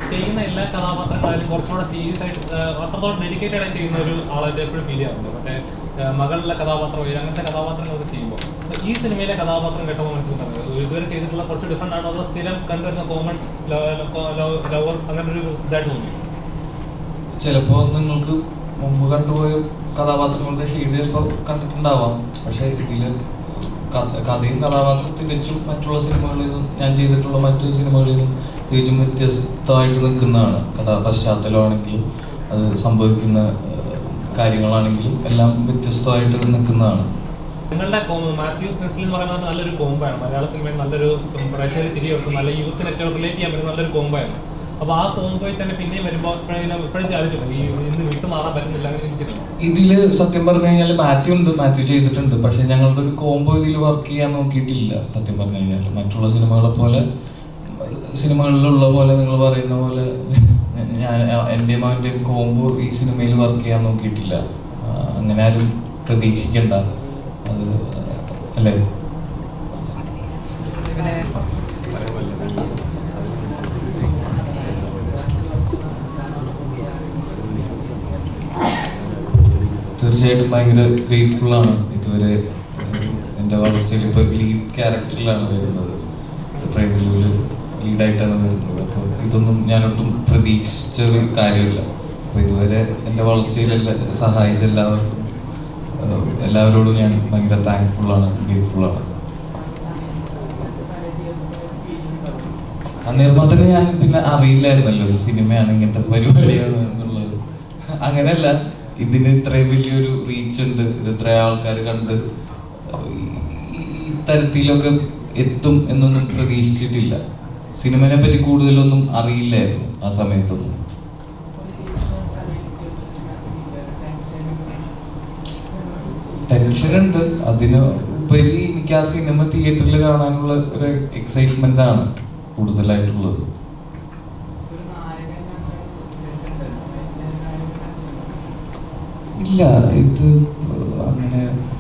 ചെയ്യുന്ന എല്ലാ കഥാപാത്രങ്ങളായാലും കുറച്ചുകൂടെ സീരിയസ് ആയിട്ട് അത്രത്തോളം ഡെഡിക്കേറ്റഡ് ആയി ചെയ്യുന്ന ഒരു ആളായിട്ട് എപ്പോഴും ഫീൽ ചെയ്യാറുണ്ട്. മറ്റേ മകളിലെ കഥാപാത്രം അങ്ങനത്തെ കഥാപാത്രങ്ങളൊക്കെ ചെയ്യുമ്പോൾ ഈ സിനിമയിലെ കഥാപാത്രം കേട്ടപ്പോൾ മനസ്സിലാക്കുന്നത് ഇതുവരെ ചെയ്തിട്ടുള്ള കുറച്ച് ഡിഫറെൻ്റ് ആണോ അതോ സ്ഥിരം കണ്ടുവരുന്ന കോമൺ ലവർ അങ്ങനെ ഒരു ഇതായിട്ട് തോന്നി? ചിലപ്പോൾ നിങ്ങൾക്ക് മുമ്പ് കണ്ടുപോയ കഥാപാത്രങ്ങളുടെ ഷെയ്ഡ് ചിലപ്പോൾ കണ്ടിട്ടുണ്ടാവാം. പക്ഷേ ഇതിൽ കഥയും കഥാപാത്രം തികച്ചും മറ്റുള്ള സിനിമകളിൽ നിന്നും ഞാൻ ചെയ്തിട്ടുള്ള മറ്റു സിനിമകളിൽ നിന്നും തികച്ചും വ്യത്യസ്തമായിട്ട് നിൽക്കുന്നതാണ്. പശ്ചാത്തലമാണെങ്കിലും അത് സംഭവിക്കുന്ന കാര്യങ്ങളാണെങ്കിലും എല്ലാം വ്യത്യസ്തമായിട്ട് നിൽക്കുന്നതാണ്. നിങ്ങളുടെ മാത്യു ക്രിസ്ലി എന്ന് പറയുന്നത് നല്ലൊരു കോംബോയാണ്. മലയാള സിനിമയിൽ നല്ലൊരു പ്രേക്ഷകർ ചിരിയോർക്കും നല്ല യൂത്തിന് ഏറ്റവും റിലേറ്റ് ചെയ്യാൻ പറ്റുന്ന നല്ലൊരു കോംബോയാണ്. അപ്പോൾ ആ കോംബോയിൽ തന്നെ പിന്നെയും വരുമ്പോൾ എപ്പോഴും ചാലിച്ചിട്ടുണ്ട് ഈ ഇന്ന് വിട്ടു മാറാൻ പറ്റുന്നില്ല അങ്ങനെ ചിന്തിച്ചിട്ടുണ്ട്. ഇതിൽ സത്യം പറഞ്ഞു കഴിഞ്ഞാൽ മാത്യു ചെയ്തിട്ടുണ്ട്. പക്ഷെ ഞങ്ങളുടെ ഒരു കോംബോ ഇതിൽ വർക്ക് ചെയ്യാൻ നോക്കിയിട്ടില്ല. സത്യം പറഞ്ഞു കഴിഞ്ഞാൽ മറ്റുള്ള സിനിമകളെ പോലെ സിനിമകളിലുള്ള പോലെ നിങ്ങൾ പറയുന്ന പോലെ ഞാൻ എൻ്റെയും അവൻ്റെയും കോംബോ ഈ സിനിമയിൽ വർക്ക് ചെയ്യാൻ നോക്കിയിട്ടില്ല. അങ്ങനെ ആരും പ്രതീക്ഷിക്കണ്ട അത് അല്ലേ. തീർച്ചയായിട്ടും ഭയങ്കര ഗ്രേറ്റ്ഫുള്ളാണ്. ഇതുവരെ എൻ്റെ വളർച്ചയിൽ ഇപ്പോൾ ലീഡ് ക്യാരക്ടറിലാണ് വരുന്നത്. പ്രേമലൂല് ലീഡായിട്ടാണ് വരുന്നത്. അപ്പോൾ ഇതൊന്നും ഞാനൊട്ടും പ്രതീക്ഷിച്ച ഒരു കാര്യമില്ല. അപ്പോൾ ഇതുവരെ എൻ്റെ വളർച്ചയിലെല്ലാം സഹായിച്ച എല്ലാവരോടും ഞാൻ ഭയങ്കര താങ്ക്ഫുള്ളാണ്, ഗ്രേറ്റ്ഫുള്ളാണ്. നിർമ്മാണത്തിന് ഞാൻ പിന്നെ അറിയില്ലായിരുന്നല്ലോ ഇത് സിനിമയാണ് ഇങ്ങനത്തെ പരിപാടിയാണ് എന്നുള്ളത്. അങ്ങനെയല്ല, ഇതിന് ഇത്രയും വലിയൊരു റീച്ച് ഉണ്ട്, ഇത് ഇത്രയും ആൾക്കാർ കണ്ട് ഇത്തരത്തിലൊക്കെ എത്തും എന്നൊന്നും പ്രതീക്ഷിച്ചിട്ടില്ല. സിനിമയെ പറ്റി കൂടുതലൊന്നും അറിയില്ലായിരുന്നു ആ സമയത്തൊന്നും. ടെൻഷനുണ്ട്. അതിന് ഉപരി എനിക്ക് ആ സിനിമ തിയേറ്ററിൽ കാണാനുള്ള ഒരു എക്സൈറ്റ്മെന്റ് ആണ് കൂടുതലായിട്ടുള്ളത്. ഇല്ല, ഇത് അങ്ങനെ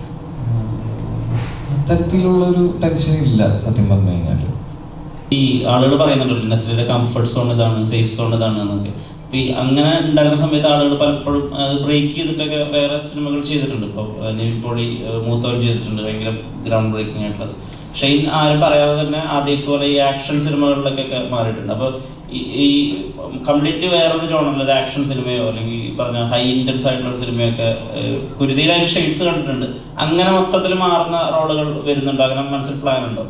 അത്തരത്തിലുള്ളൊരു ടെൻഷൻ ഇല്ല സത്യം പറഞ്ഞു കഴിഞ്ഞാൽ. ഈ ആളുകൾ പറയുന്നുണ്ടല്ലോ നസ്രിയുടെ കംഫർട്ട് സോൺ ഇതാണ്, സേഫ് സോൺ ഇതാണ് എന്നൊക്കെ. അപ്പോൾ ഈ അങ്ങനെ ഉണ്ടായിരുന്ന സമയത്ത് ആളുകൾ പലപ്പോഴും അത് ബ്രേക്ക് ചെയ്തിട്ടൊക്കെ വേറെ സിനിമകൾ ചെയ്തിട്ടുണ്ട്. ഇപ്പോൾ നിവിൻ പോളി മൂത്തവർ ചെയ്തിട്ടുണ്ട്, ഭയങ്കര ഗ്രൗണ്ട് ബ്രേക്കിംഗ് ആയിട്ടുള്ളത്. പക്ഷേ ആരും പറയാതെ തന്നെ RDX പോലെ ഈ ആക്ഷൻ സിനിമകളിലൊക്കെ മാറിയിട്ടുണ്ട്. അപ്പോൾ ഈ കംപ്ലീറ്റ്ലി വേറൊരു ജോണറിൽ ഒരു ആക്ഷൻ സിനിമയോ അല്ലെങ്കിൽ പറഞ്ഞ ഹൈ ഇൻറ്റൻസ് ആയിട്ടുള്ള സിനിമയൊക്കെ കുരുതിയിലായിട്ട് ഷെയ്ഡ്സ് കണ്ടിട്ടുണ്ട്. അങ്ങനെ മൊത്തത്തിൽ മാറുന്ന റോളുകൾ വരുന്നുണ്ടോ? അങ്ങനെ മനസ്സിൽ പ്ലാൻ ഉണ്ടോ?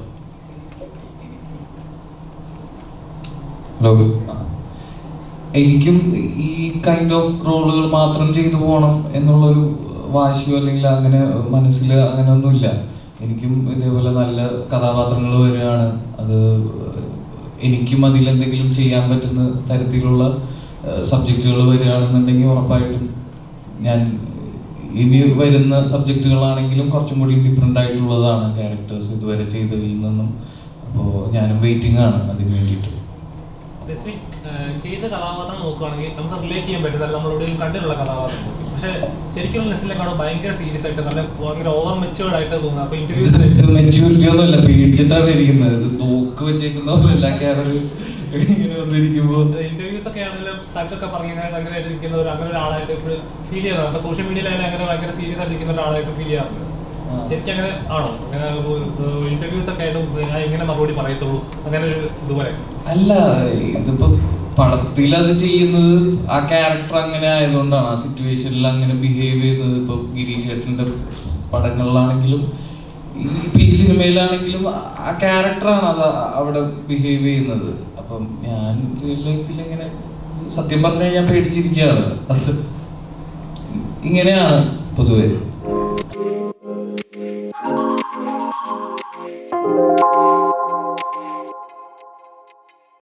എനിക്കും ഈ കൈൻഡ് ഓഫ് റോളുകൾ മാത്രം ചെയ്തു പോകണം എന്നുള്ളൊരു വാശിയോ അല്ലെങ്കിൽ അങ്ങനെ മനസ്സിൽ അങ്ങനെയൊന്നുമില്ല. എനിക്കും ഇതേപോലെ നല്ല കഥാപാത്രങ്ങൾ വരികയാണ്, അത് എനിക്കും അതിലെന്തെങ്കിലും ചെയ്യാൻ പറ്റുന്ന തരത്തിലുള്ള സബ്ജക്റ്റുകൾ വരികയാണെന്നുണ്ടെങ്കിൽ ഉറപ്പായിട്ടും ഞാൻ ഇനി വരുന്ന സബ്ജക്റ്റുകളാണെങ്കിലും കുറച്ചും കൂടി ഡിഫറെൻ്റ് ആയിട്ടുള്ളതാണ് ക്യാരക്ടേഴ്സ് ഇതുവരെ ചെയ്തതിൽ നിന്നും. അപ്പോൾ ഞാനും വെയിറ്റിംഗ് ആണ് അതിന് വേണ്ടിയിട്ട്. ചെയ്ത കഥാപാത്രം നോക്കുകയാണെങ്കിൽ നമുക്ക് റിലേറ്റ് ചെയ്യാൻ പറ്റുന്നില്ല നമ്മളെവിടെയും കണ്ടിട്ടുള്ള കഥാപാത്രം. പക്ഷേ ശരിക്കും നെസ്ലിനെക്കാണോ ഭയങ്കര സീരിയസ് ആയിട്ട് നല്ല ഭയങ്കര ഓവർ മെച്യൂർഡ് ആയിട്ട് തോന്നുന്നത്. അപ്പോൾ മെച്യൂരിറ്റി ഒന്നുമല്ല, പേടിച്ചിട്ടാണ് ഇരിക്കുന്നത്. തോക്ക് വെച്ചേക്കുന്ന പോലെയല്ല ക്യാമറ ഇങ്ങനെ വന്നിരിക്കുമ്പോൾ. ഇന്റർവ്യൂസ് ഒക്കെ ആണെങ്കിലും തക്കൊക്കെ പറഞ്ഞാൽ ഭയങ്കരമായിട്ട് ഇരിക്കുന്ന അങ്ങനെ ഒരാളായിട്ട് ഇപ്പോഴും ഫീൽ ചെയ്യുന്നത്. അപ്പോൾ സോഷ്യൽ മീഡിയയിലായാലും അങ്ങനെ ഭയങ്കര സീരിയസ് ആയിട്ട് ഇരിക്കുന്ന ഒരാളായിട്ട് ഫീൽ ചെയ്യാറുണ്ട്. ശരിക്കും അങ്ങനെ ആണോ? അങ്ങനെ ഇന്റർവ്യൂസ് ഒക്കെ ആയിട്ടും ഇങ്ങനെ മറുപടി പറയത്തുള്ളൂ അങ്ങനെ ഒരു ഇതുപോലെ അല്ല. ഇതിപ്പോ പടത്തിൽ അത് ചെയ്യുന്നത് ആ ക്യാരക്ടർ അങ്ങനെ ആയതുകൊണ്ടാണ്, ആ സിറ്റുവേഷനിൽ അങ്ങനെ ബിഹേവ് ചെയ്യുന്നത്. ഇപ്പൊ ഗിരീഷ് ചേട്ടൻ്റെ പടങ്ങളിലാണെങ്കിലും ഈ സിനിമയിലാണെങ്കിലും ആ ക്യാരക്ടറാണ് അത് അവിടെ ബിഹേവ് ചെയ്യുന്നത്. അപ്പം ഞാൻ റിയൽ ലൈഫിൽ ഇങ്ങനെ സത്യം പറഞ്ഞു കഴിഞ്ഞാൽ പേടിച്ചിരിക്കുകയാണ്. അത് ഇങ്ങനെയാണ് പൊതുവെ.